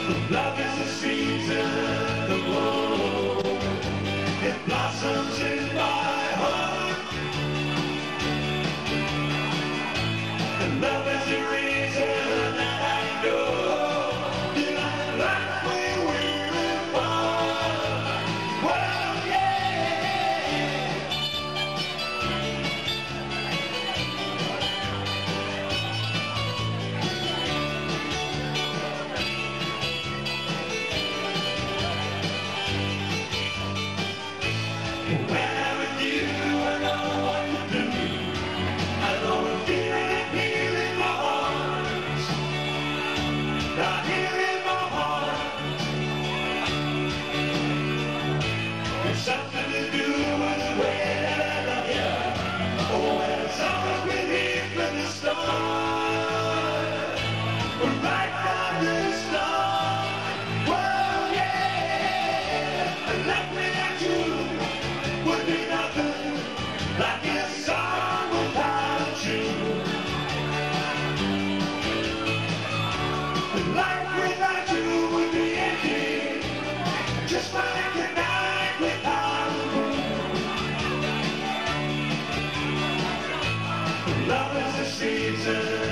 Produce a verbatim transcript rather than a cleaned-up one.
Love is a season of woe. It blossoms in my heart. And love is the reason that I know that I like when we're apart. Well, yeah. When I'm with you, I know what to do. I know the feeling and feel in my heart. Right here in my heart. It's something to do with the way that I love you. Oh, and it's always been here from the start. Right from the start. Well, yeah. And like without you would be nothing. Like a song without you. Life without you would be empty. Just like a night without you. Love is the season